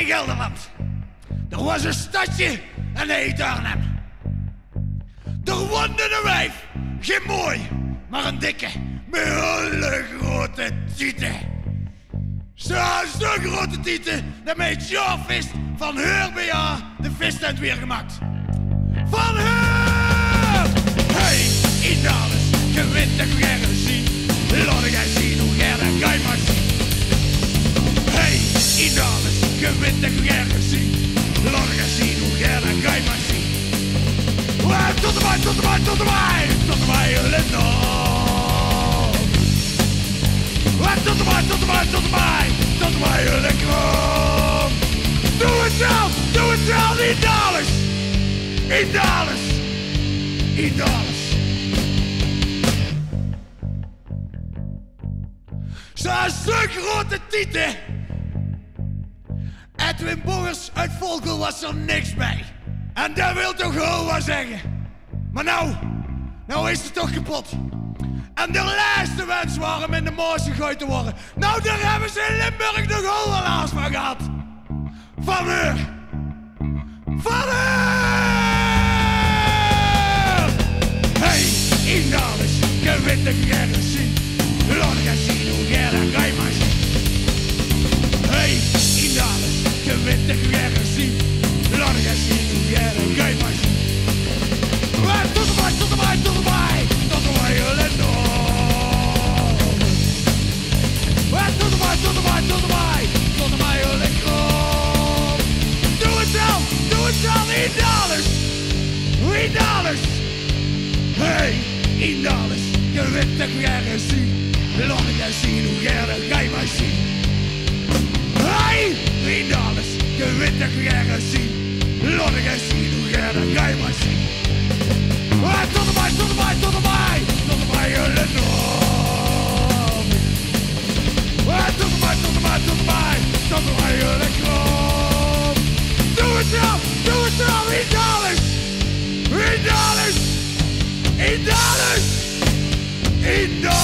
Gelderland. Er was een stadje en dat heette Arnhem. Er woonde een wijf, geen mooi, maar een dikke, met hele grote tieten. Zo'n grote tieten, dat mij het jaarfeest van haar bij haar de vistent weer gemaakt. Van haar! Hey, in alles, je weet dat ik gerne zien. Laat ik eens zien hoe jij dat kan maar zien. Hey, in alles, je weet dat ik gerne zien. Laat ik eens zien hoe jij dat kan maar zien. Tot erbij, tot erbij, tot erbij, tot erbij, Linda. Tot erbij, tot erbij, tot erbij, tot erbij, lekker. Doe het zelf, niet alles. In alles, in alles. Zo'n stuk grote tieten. Edwin Bongers uit Volkel was er niks bij. En dat wil toch wel wat zeggen. Maar nou is het toch kapot. En de laatste wens waren om in de Maas gegooid te worden. Nou, daar hebben ze in Limburg nog wel wat last van gehad. Van haar. Van haar! Hey, in alles, je weet dat ik ergens zie. Laat ik eens zien hoe jij dat kan maar zien. Hey, in alles, je weet dat ik ergens zie. Laat ik eens zien hoe jij dat kan maar zien. Tot erbij, tot erbij, tot erbij, tot erbij, Linda. Tot erbij, tot erbij, tot erbij, tot erbij, lekker. Doe het zelf, in alles, in alles. Hey, in alles, je weet dat ik ergens zie. Laat ik eens zien hoe jij dat kan maar zien. Hey, in alles, je weet dat ik ergens zie. Laat ik eens zien hoe jij dat kan maar zien. Tot erbij, tot erbij, tot erbij, tot erbij, Linda. Tot erbij, tot erbij, tot erbij, tot erbij, lekker. Doe het zelf, in alles, in alles, in alles, in alles.